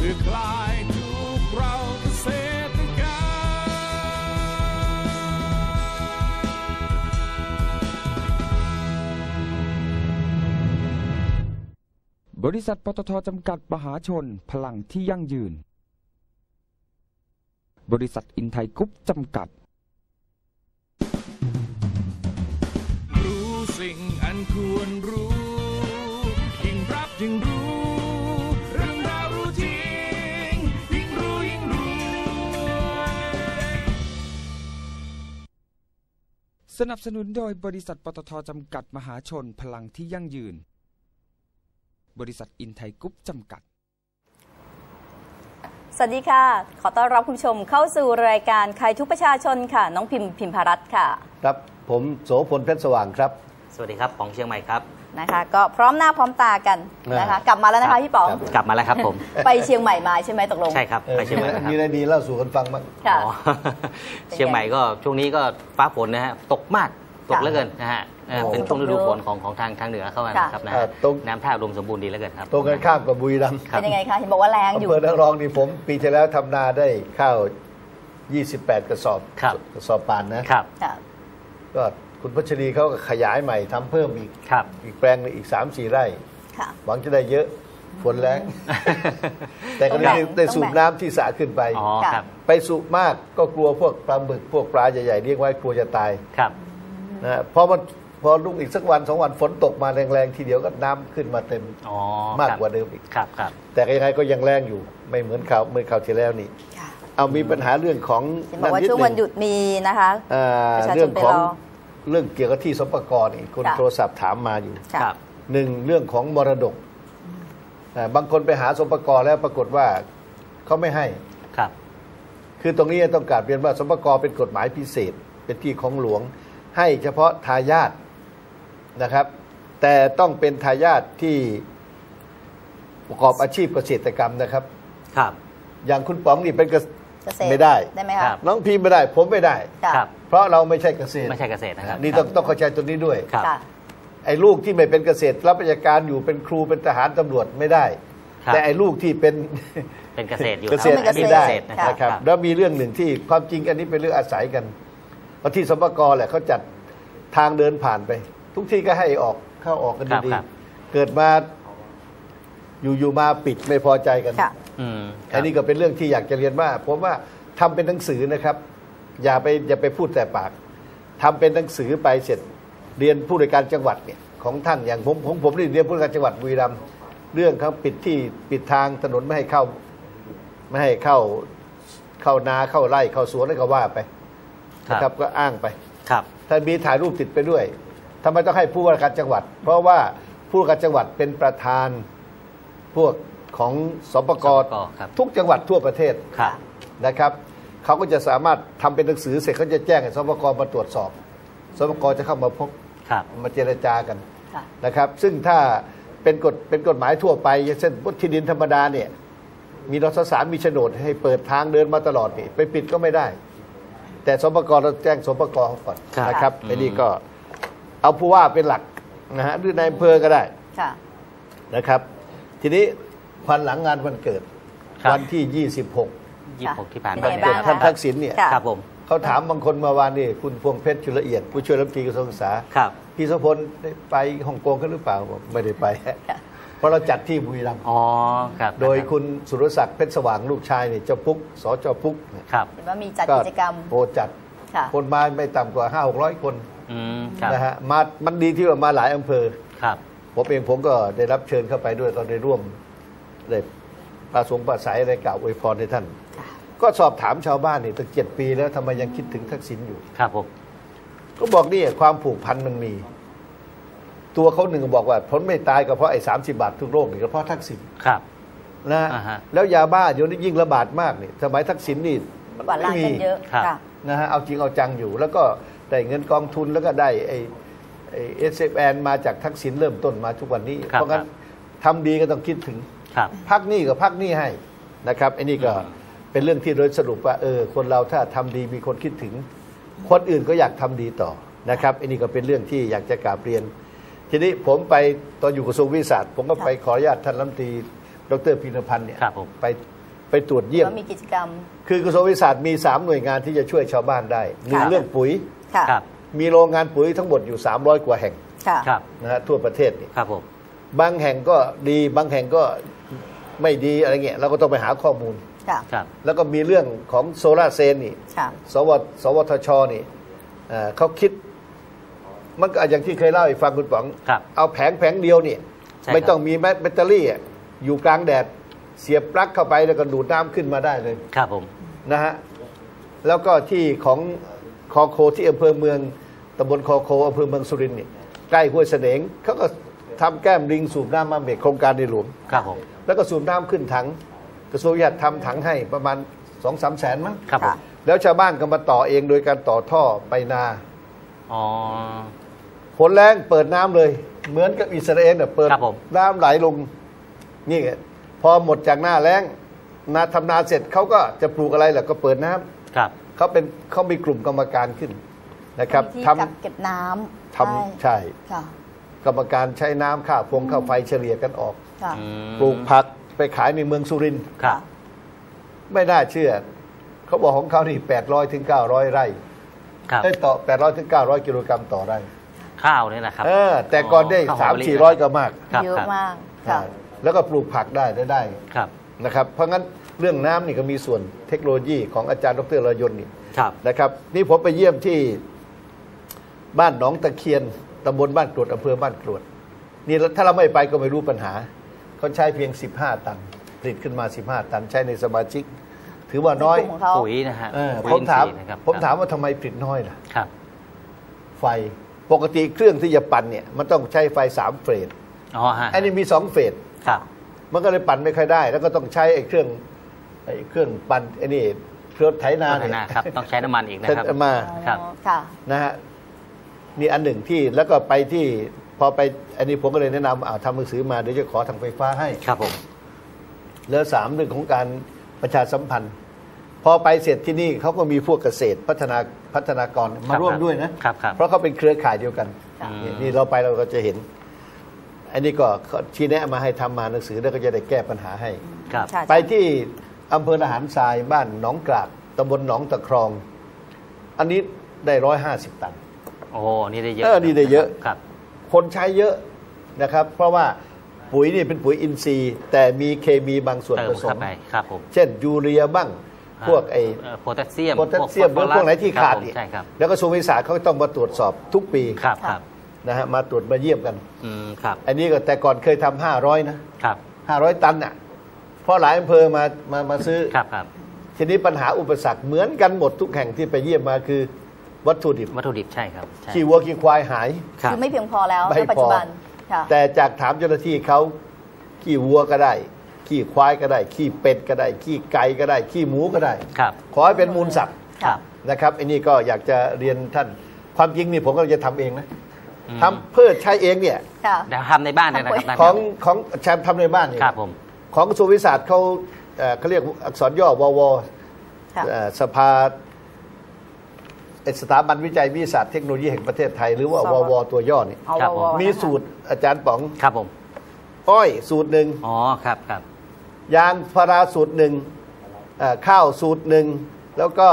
พื่อคลายทุกข์เราเกษตรกรรมบริษัทปตท.จำกัดมหาชนพลังที่ยั่งยืนบริษัทอินไทยกรุ๊ปจำกัดรู้สิ่งอันควรรู้ยิ่งรับยิ่งรู้เรื่องราวรู้จริงยิ่งรู้ยิ่งรวยสนับสนุนโดยบริษัทปตท.จำกัดมหาชนพลังที่ยั่งยืนบริษัทอินไทยกรุ๊ปจำกัดสวัสดีค่ะขอต้อนรับคุณผู้ชมเข้าสู่รายการใครทุกประชาชนค่ะน้องพิมพารัตน์ค่ะครับผมโสพลเพชรสว่างครับสวัสดีครับป๋องเชียงใหม่ครับนะคะก็พร้อมหน้าพร้อมตากันนะคะกลับมาแล้วนะคะพี่ป๋องกลับมาแล้วครับผมไปเชียงใหม่มาใช่ไหมตกลงใช่ครับไปเชียงใหม่มีอะไรดีเล่าสู่กันฟังบ้างเชียงใหม่ก็ช่วงนี้ก็ฟ้าฝนนะฮะตกมากตกเหลือเกินนะฮะเป็นช่วงฤดูฝนของทางเหนือเข้ามาครับนะน้ำท่าอุดมสมบูรณ์ดีเหลือเกินครับตรงกันข้ามกับบุรีรัมย์เป็นยังไงคะเห็นบอกว่าแรงอยู่อำเภอนางรองนี่ผมปีที่แล้วทำนาได้ข้าว28 กระสอบกระสอบปานนะครับก็คุณพัชรีเขาก็ขยายใหม่ทำเพิ่มอีกแปลงนึงอีก 3-4 ไร่หวังจะได้เยอะฝนแรงแต่ก็ได้สูบน้ำที่สระขึ้นไปไปสูบมากก็กลัวพวกปลาหมึกพวกปลาใหญ่ๆเรียกไว้กลัวจะตายนะพอลุกอีกสักวัน2 วันฝนตกมาแรงๆทีเดียวก็น้ำขึ้นมาเต็มมากกว่าเดิมอีกแต่ยังไงก็ยังแรงอยู่ไม่เหมือนคราวที่แล้วนี่เอามีปัญหาเรื่องของบอกว่าช่วงวันหยุดมีนะคะเรื่องของเรื่องเกี่ยวกับที่สปกรนี่คนโทรศัพท์ถามมาอยู่1เรื่องของมรดกบางคนไปหาสปกรแล้วปรากฏว่าเขาไม่ให้คือตรงนี้ต้องการเรียนว่าสปกรเป็นกฎหมายพิเศษเป็นที่ของหลวงให้เฉพาะทายาทนะครับแต่ต้องเป็นทายาทที่ประกอบอาชีพเกษตรกรรมนะครับอย่างคุณป๋องนี่เป็นเกษตรไม่ได้ไหมครับน้องพีไม่ได้ผมไม่ได้เพราะเราไม่ใช่เกษตรนะครับนี่ต้องเข้าใจตัวนี้ด้วยไอ้ลูกที่ไม่เป็นเกษตรรับราชการอยู่เป็นครูเป็นทหารตำรวจไม่ได้แต่ไอ้ลูกที่เป็นเกษตรอยู่เกษตรไม่ได้นะครับแล้วมีเรื่องหนึ่งที่ความจริงอันนี้เป็นเรื่องอาศัยกันเพราะที่สปกรแหละเขาจัดทางเดินผ่านไปทุกที่ก็ให้เข้าออกกันดีๆเกิดมาอยู่มาปิดไม่พอใจกันอันนี้ก็เป็นเรื่องที่อยากจะเรียนว่าผมว่าทำเป็นหนังสือนะครับอย่าไปพูดแต่ปากทำเป็นหนังสือไปเสร็จเรียนผู้ในวยการจังหวัดเนี่ยของท่านอย่างผมเรียนผู้ในวยการจังหวัดบุรีรัมย์เรื่องเขาปิดทางถนนไม่ให้เข้านาเข้าไร่เข้าสวนอะไรก็ว่าไปนะครับก็อ้างไปถ้ามีถ่ายรูปติดไปด้วยทำไมต้องให้ผู้ว่าการจังหวัดเพราะว่าผู้ว่าการจังหวัดเป็นประธานพวกของสปกรทุกจังหวัดทั่วประเทศนะครับเขาก็จะสามารถทำเป็นหนังสือเสร็จเขาจะแจ้งให้สปกรมาตรวจสอบสปกรจะเข้ามาพบมาเจรจากันนะครับซึ่งถ้าเป็นกฎหมายทั่วไปเช่นที่ดินธรรมดาเนี่ยมีนสสารมีโฉนดให้เปิดทางเดินมาตลอดนี่ไปปิดก็ไม่ได้แต่สปกรเราแจ้งสปกรก่อนนะครับไอ้นี่ก็เอาผู้ว่าเป็นหลักนะฮะหรือในอำเภอก็ได้นะครับทีนี้วันหลังงานวันเกิดวันที่26 ที่ผ่านมาวันเกิดท่านทักษิณเนี่ยเขาถามบางคนเมื่อวานนี่คุณพวงเพชรชุลเอียดผู้ช่วยรัฐมนตรีกระทรวงศึกษาพี่สมพลไปฮ่องกงกันหรือเปล่าไม่ได้ไปเพราะเราจัดที่บุรีรัมย์โดยคุณสุรศักดิ์เพชรสว่างลูกชายเนี่ยเจ้าปุ๊กสจปุ๊กเห็นว่ามีจัดกิจกรรมจัดคนมาไม่ต่ำกว่า 500-600 คนนะฮะมันดีที่ว่ามาหลายอำเภอผมก็ได้รับเชิญเข้าไปด้วยก็ได้ร่วมได้ประสงค์ประสายอะไรกล่าวอวยพรให้ท่านก็สอบถามชาวบ้านนี่ตั้ง7 ปีแล้วทำไมยังคิดถึงทักษิณอยู่ผมก็บอกนี่ความผูกพันมันมีตัวเขาหนึ่งบอกว่าพ้นไม่ตายก็เพราะไอ้30 บาททุกโรคนี่ก็เพราะทักษิณนะแล้วยาบ้าเดี๋ยวนี้ยิ่งระบาดมากนี่สมัยทักษิณนี่มันไม่มีนะฮะเอาจริงเอาจังอยู่แล้วก็ได้เงินกองทุนแล้วก็ได้ไอ้SFN มาจากทักษิณเริ่มต้นมาทุกวันนี้เพราะงั้นทำดีก็ต้องคิดถึงพักนี่กับพักนี่ให้นะครับไอ้นี่ก็เป็นเรื่องที่โดยสรุปว่าคนเราถ้าทำดีมีคนคิดถึงคนอื่นก็อยากทำดีต่อนะครับไอ้นี่ก็เป็นเรื่องที่อยากจะกราบเรียนทีนี้ผมไปตอนอยู่กระทรวงวิทยาศาสตร์ผมก็ไปขออนุญาตท่านรัฐมนตรีดร.พีรพันธ์เนี่ยไปไปตรวจเยี่ยมมีกิจกรรมคือกระทรวงวิทยาศาสตร์มี3หน่วยงานที่จะช่วยชาวบ้านได้หนึ่งเรื่องปุ๋ยมีโรงงานปุ๋ยทั้งหมดอยู่300กว่าแห่งนะฮะทั่วประเทศนี่ครับผมบางแห่งก็ดีบางแห่งก็ไม่ดีอะไรเงี้ยเราก็ต้องไปหาข้อมูลแล้วก็มีเรื่องของโซลาร์เซลล์นี่สวทชนี่เขาคิดมันก็อย่างที่เคยเล่าให้ฟังคุณป๋องเอาแผงเดียวนี่ไม่ต้องมีแบตเตอรี่อยู่กลางแดดเสียบปลั๊กเข้าไปแล้วก็ดูดน้ำขึ้นมาได้เลยครับผมนะฮะแล้วก็ที่ของคอโคที่อำเภอเมืองตำบลคอโคอำเภอเมืองสุรินทร์นี่ใกล้ห้วยเสนงเขาก็ทำแก้มลิงสูบน้ำมาเบรกโครงการในหลวงครับผมแล้วก็สูบน้ำขึ้นถังกระทรวงวิทยาทำถังให้ประมาณ 2-3 แสนมั้งครับผมแล้วชาวบ้านก็มาต่อเองโดยการต่อท่อไปนาฝนแรงเปิดน้ำเลยเหมือนกับอิสราเอลเนี่ยเปิดน้ำไหลลงนี่พอหมดจากหน้าแล้งนาทำนาเสร็จเขาก็จะปลูกอะไรแหละก็เปิดน้ำครับเขามีกลุ่มกรรมการขึ้นนะครับทำเก็บน้ำใช่กรรมการใช้น้ำค่าไฟเฉลี่ยกันออกปลูกผักไปขายในเมืองสุรินทร์ไม่น่าเชื่อเขาบอกของเขานี่800 ถึง 900 ไร่ได้ต่อ800 ถึง 900 กิโลกรัมต่อไร่ข้าวนี่นะครับแต่ก่อนได้ 3-400 ก็มากเยอะมากแล้วก็ปลูกผักได้นะครับเพราะงั้นเรื่องน้ำนี่ก็มีส่วนเทคโนโลยีของอาจารย์ดร.รยนต์นี่นะครับนี่ผมไปเยี่ยมที่บ้านหนองตะเคียนตำบลบ้านกรวดอำเภอบ้านกรวดนี่ถ้าเราไม่ไปก็ไม่รู้ปัญหาเขาใช้เพียง15 ตันผลิตขึ้นมา15 ตันใช้ในสมาชิกถือว่าน้อยปุ๋ยนะฮะผมถามว่าทำไมผลิตน้อยล่ะไฟปกติเครื่องที่จะปั่นเนี่ยมันต้องใช้ไฟ3 เฟสอันนี้มี2 เฟสมันก็เลยปั่นไม่ค่อยได้แล้วก็ต้องใช้ไอ้เครื่องปั่นไอ้นี่เครื่องไถนาเนี่ยต้องใช้น้ำมันอีกนะครับมานะฮะนี่อันหนึ่งที่แล้วก็ไปที่พอไปอันนี้ผมก็เลยแนะนำทำหนังสือมาเดี๋ยวจะขอทางไฟฟ้าให้ครับผมแล้ว3เรื่องของการประชาสัมพันธ์พอไปเสร็จที่นี่เขาก็มีพวกเกษตรพัฒนากรมาร่วมด้วยนะเพราะเขาเป็นเครือข่ายเดียวกันนี่เราไปเราก็จะเห็นอันนี้ก็ชี้แนะมาให้ทำมาหนังสือแล้วก็จะได้แก้ปัญหาให้ไปที่อำเภอละหารทรายบ้านหนองกราดตำบลหนองตะครองอันนี้ได้150 ตันโอ้นี่ได้เยอะนี่ได้เยอะคนใช้เยอะนะครับเพราะว่าปุ๋ยนี่เป็นปุ๋ยอินทรีย์แต่มีเคมีบางส่วนผสมเช่นยูเรียบ้างพวกโพแทสเซียมหรือพวกไหนที่ขาดนี่แล้วก็กระทรวงวิทยาศาสตร์เขาต้องมาตรวจสอบทุกปีนะฮะมาตรวจมาเยี่ยมกันอันนี้ก็แต่ก่อนเคยทำ500 นะ500 ตันอ่ะเพราะหลายอำเภอมาซื้อทีนี้ปัญหาอุปสรรคเหมือนกันหมดทุกแห่งที่ไปเยี่ยมมาคือวัตถุดิบใช่ครับขี้วัวขี้ควายหายคือไม่เพียงพอแล้วในปัจจุบันแต่จากถามเจ้าหน้าที่เขาขี้วัวก็ได้ขี้ควายก็ได้ขี้เป็ดก็ได้ขี้ไก่ก็ได้ขี้หมูก็ได้ขอให้เป็นมูลสัตว์นะครับอันนี้ก็อยากจะเรียนท่านความจริงนี่ผมก็จะทำเองนะทำเพื่อใช้เองเนี่ยทำในบ้านเนี่ยนะครับของแชมป์ทำในบ้านเนี่ยของกระทรวงวิทยาศาสตร์เขาเรียกอักษรย่อววสภาสถาบันวิจัยวิทยาศาสตร์เทคโนโลยีแห่งประเทศไทยหรือว่าววตัวย่อนี่มีสูตรอาจารย์ป๋องครับผมอ้อยสูตรหนึ่งครับยางพาราสูตรหนึ่งข้าวสูตรหนึ่งแล้วก็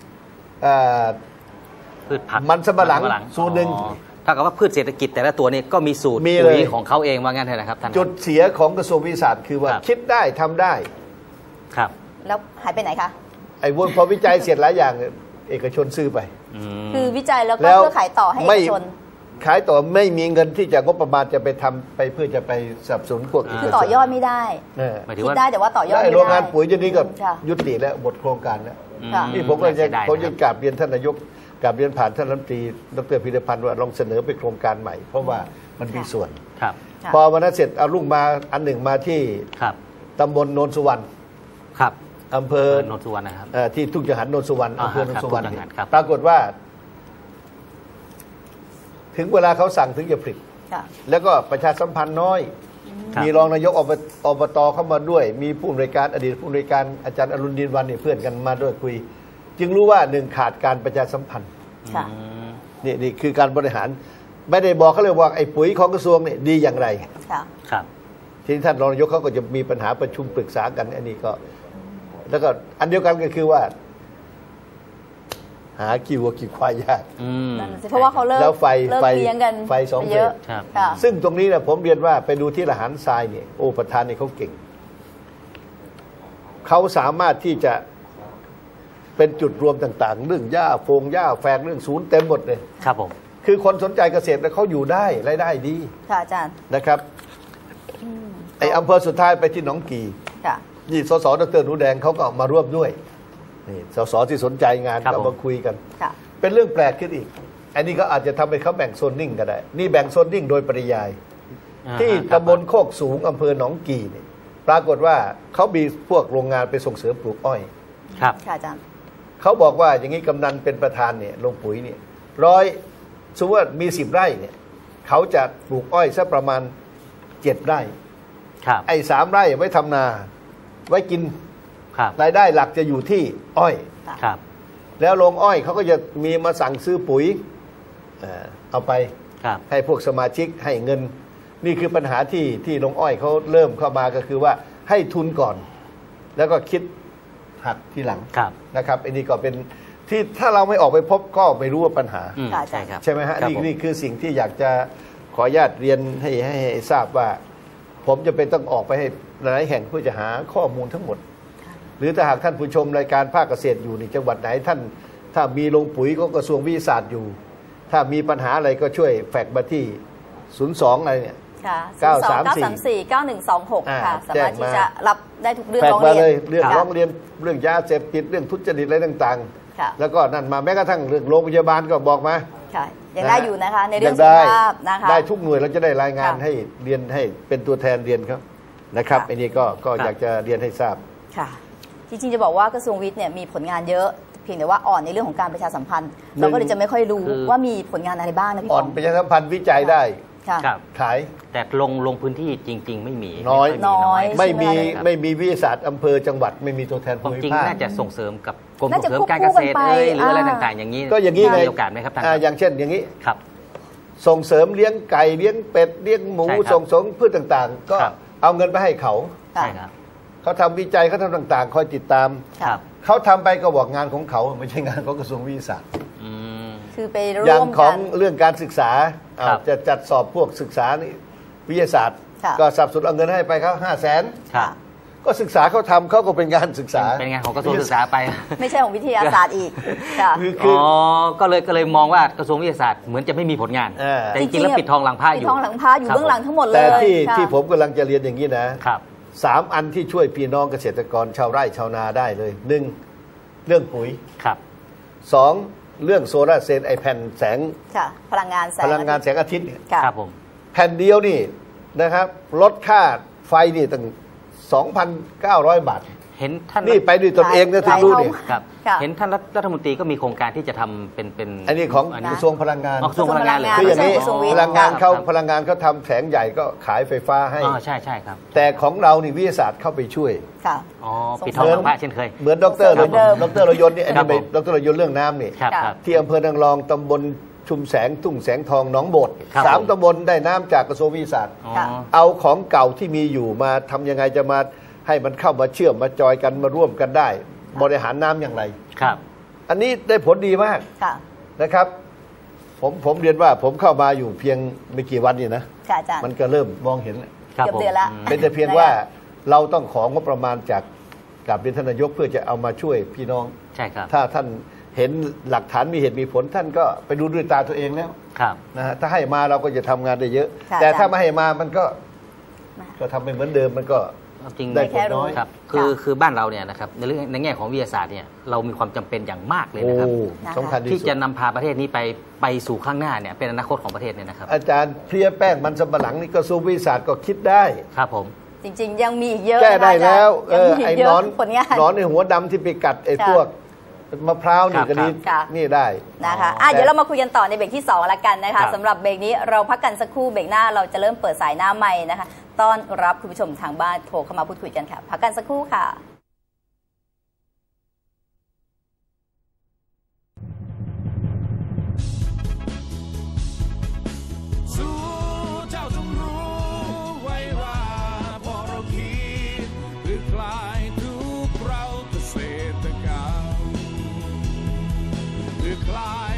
พืชผักมันสำปะหลังสูตรหนึ่งถ้ากับว่าพืชเศรษฐกิจแต่ละตัวนี้ก็มีสูตรปุ๋ยของเขาเองว่างั้นเถอะนะครับท่านจุดเสียของกระทรวงวิทยาศาสตร์คือว่าคิดได้ทำได้ครับแล้วหายไปไหนคะไอ้วนพอวิจัยเสร็จหลายอย่างเอกชนซื้อไปคือวิจัยแล้วก็เพื่อขายต่อให้เอกชนขายต่อไม่มีเงินที่จะงบประมาณจะไปทำไปเพื่อจะไปสนับสนุนพวกคือต่อยอดไม่ได้คิดได้แต่ว่าต่อยอดไม่ได้โรงงานปุ๋ยจะนี้ก็ยุติแล้วหมดโครงการแล้วนี่ผมก็จะกราบเรียนท่านนายกกราบเรียนผ่านท่านรัฐมนตรีดร.พิรพันธ์ว่าลองเสนอเป็นโครงการใหม่เพราะว่ามันมีส่วนพอวันนั้นเสร็จเอารุ่งมาอันหนึ่งมาที่ตำบลโนนสุวรรณอำเภอโนนสุวรรณนะครับที่ทุ่งจังหันโนนสุวรรณอำเภอโนนสุวรรณปรากฏว่าถึงเวลาเขาสั่งถึงจะผลิตแล้วก็ประชาสัมพันธ์น้อยมีรองนายกอบตเข้ามาด้วยมีผู้อำนวยการอดีตผู้อำนวยการอาจารย์อรุณดินวันนี่เพื่อนกันมาด้วยคุยจึงรู้ว่าหนึ่งขาดการประชาสัมพันธ์นี่คือการบริหารไม่ได้บอกเขาเลยว่าไอ้ปุ๋ยของกระทรวงเนี่ยดีอย่างไรทีนี้ท่านรองนายกเขาก็จะมีปัญหาประชุมปรึกษากันอันนี้ก็แล้วก็อันเดียวกันก็คือว่า หากี่วัวกี่ควายยากเพราะว่าเขาเลิกเลี้ยงกันไฟสองเฟสซึ่งตรงนี้นะผมเรียนว่าไปดูที่ละหารทรายเนี่ยโอ้ประธานนี่เขาเก่งเขาสามารถที่จะเป็นจุดรวมต่างๆเรื่องหญ้าโฟงหญ้าแฝกเรื่องศูนย์เต็มหมดเลยครับผมคือคนสนใจเกษตรแล้วเขาอยู่ได้รายได้ดีค่ะอาจารย์นะครับไออำเภอสุดท้ายไปที่หนองกีนี่สสดร.หนูแดงเขาก็มาร่วมด้วยนี่สสที่สนใจงานก็มาคุยกันเป็นเรื่องแปลกขึ้นอีกอันนี้ก็อาจจะทำให้เขาแบ่งโซนนิ่งก็ได้นี่แบ่งโซนนิ่งโดยปริยายที่ตำบลโคกสูงอำเภอหนองกีเนี่ยปรากฏว่าเขามีพวกโรงงานไปส่งเสริมปลูกอ้อยครับค่ะอาจารย์เขาบอกว่าอย่างนี้กำนันเป็นประธานเนี่ยลงปุ๋ยเนี่ยสมมติว่ามี10 ไร่เนี่ยเขาจะปลูกอ้อยสักประมาณ7 ไร่ไอ้3 ไร่ไว้ทำนาไว้กินรายได้หลักจะอยู่ที่อ้อยแล้วโรงอ้อยเขาก็จะมีมาสั่งซื้อปุ๋ยเอาไปให้พวกสมาชิกให้เงินนี่คือปัญหาที่โรงอ้อยเขาเริ่มเข้ามาก็คือว่าให้ทุนก่อนแล้วก็คิดหักทีหลังนะครับอันนี้ก็เป็นที่ถ้าเราไม่ออกไปพบก็ไม่รู้ว่าปัญหาใช่ไหมฮะนี่คือสิ่งที่อยากจะขออนุญาตเรียนให้ทราบว่าผมจะเป็นต้องออกไปให้หลายแห่งเพื่อจะหาข้อมูลทั้งหมดหรือถ้าหากท่านผู้ชมรายการภาคเกษตรอยู่ในจังหวัดไหนท่านถ้ามีโรงปุ๋ยของกระทรวงวิทยาศาสตร์อยู่ถ้ามีปัญหาอะไรก็ช่วยแฟกซ์มาที่02อะไรเนี่ย 9349126ค่ะสามารถที่จะรับได้ทุกเรื่องร้องเรียนเรื่องร้องเรียนเรื่องยาเสพติดเรื่องทุจริตอะไรต่างๆแล้วก็นั่นมาแม้กระทั่งเรื่องโรงพยาบาลก็บอกมายังได้อยู่นะคะในเรื่องสุขภาพนะคะได้ทุกหน่วยเราจะได้รายงานให้เรียนให้เป็นตัวแทนเรียนครับนะครับอันนี้ก็อยากจะเรียนให้ทราบค่ะจริงๆจะบอกว่ากระทรวงวิทย์เนี่ยมีผลงานเยอะเพียงแต่ว่าอ่อนในเรื่องของการประชาสัมพันธ์เราก็เลยจะไม่ค่อยรู้ว่ามีผลงานอะไรบ้างนะพี่อ่อนประชาสัมพันธ์วิจัยได้ขายแต่ลงพื้นที่จริงๆไม่มีน้อยไม่มีวิทยาศาสตร์อำเภอจังหวัดไม่มีตัวแทนภูมิภาคจริงน่าจะส่งเสริมกับกรมส่งเสริมการเกษตรหรืออะไรต่างๆอย่างนี้ก็อย่างนี้มีโอกาสไหมครับท่านอย่างเช่นอย่างนี้ครับส่งเสริมเลี้ยงไก่เลี้ยงเป็ดเลี้ยงหมูส่งเสริมพืชต่างๆก็เอาเงินไปให้เขาใช่ครับเขาทำวิจัยเขาทำต่างๆคอยติดตามเขาทำไปก็บอกงานของเขาไม่ใช่งานของกระทรวงวิทยาศาสตร์คือไปร่วมกันอย่างของเรื่องการศึกษาจะจัดสอบพวกศึกษาวิทยาศาสตร์ก็สับสนเอาเงินให้ไปเขา500,000ก็ศึกษาเขาทำเขาก็เป็นงานศึกษาเป็นงานของกระทรวงศึกษาไปไม่ใช่ของวิทยาศาสตร์อีกก็เลยมองว่ากระทรวงวิทยาศาสตร์เหมือนจะไม่มีผลงานแต่จริงๆแล้วปิดทองหลังผ้าอยู่ปิดทองหลังผ้าอยู่เบื้องหลังทั้งหมดเลยแต่ที่ผมกำลังจะเรียนอย่างนี้นะ3 อันที่ช่วยพี่น้องเกษตรกรชาวไร่ชาวนาได้เลย1เรื่องปุ๋ย2เรื่องโซลาร์เซลล์ไอแผ่นแสงพลังงานแสงอาทิตย์ครับผมแผ่นเดียวนี่นะครับลดค่าไฟนี่ตั้ง 2,900 บาทเห็นท่านนี่ไปด้วยตนเองนะถึงรู้นี่ครับเห็นท่านรัฐมนตรีก็มีโครงการที่จะทำเป็นอันนี้ของกระทรวงพลังงานกระทรวงพลังงานเลยคืออย่างนี้พลังงานเขาทำแสงใหญ่ก็ขายไฟฟ้าให้ใช่ครับแต่ของเรานี่วิทยาศาสตร์เข้าไปช่วยปิดทองหลังผ้าเช่นเคยเหมือนดร.รยนต์นี่อันนี้ดร.รยนต์เรื่องน้ำนี่ที่อำเภอนางรองตำบลชุมแสงทุ่งแสงทองหนองโบด3 ตำบลได้น้ำจากกระทรวงวิทยาศาสตร์เอาของเก่าที่มีอยู่มาทำยังไงจะมาให้มันเข้ามาเชื่อมมาจอยกันมาร่วมกันได้บริหารน้ำอย่างไรครับอันนี้ได้ผลดีมากนะครับผมเรียนว่าผมเข้ามาอยู่เพียงไม่กี่วันนี่นะมันก็เริ่มมองเห็นเกือบเดือนละเป็นแต่เพียงว่าเราต้องของงบประมาณจากกับเรียนท่านนายกเพื่อจะเอามาช่วยพี่น้องใช่ครับถ้าท่านเห็นหลักฐานมีเหตุมีผลท่านก็ไปดูด้วยตาตัวเองแล้วนะฮะถ้าให้มาเราก็จะทำงานได้เยอะแต่ถ้าไม่ให้มามันก็ทำไปเหมือนเดิมมันก็จริงได้ผลน้อยครับคือบ้านเราเนี่ยนะครับในแง่ของวิทยาศาสตร์เนี่ยเรามีความจำเป็นอย่างมากเลยนะครับที่จะนำพาประเทศนี้ไปสู่ข้างหน้าเนี่ยเป็นอนาคตของประเทศเนี่ยนะครับอาจารย์เพลียแป้งมันสำปะหลังนี่กระทรวงวิทยาศาสตร์ก็คิดได้ครับผมจริงๆยังมีอีกเยอะแก้ได้แล้วไอ้นอนในหัวดำที่ไปกัดไอ้พวกมะพร้าวนี่ก็นี่ได้นะคะเดี๋ยวเรามาคุยกันต่อในเบรกที่2ละกันนะคะสำหรับเบรกนี้เราพักกันสักครู่เบรกหน้าเราจะเริ่มเปิดสายหน้าใหม่นะคะต้อนรับคุณผู้ชมทางบ้านโทรเข้ามาพูดคุยกันค่ะพักกันสักครู่ค่ะเจ้าจงรู้ไว้ว่าพอเราคิดหรือคลายทุกเราก็รือคลาย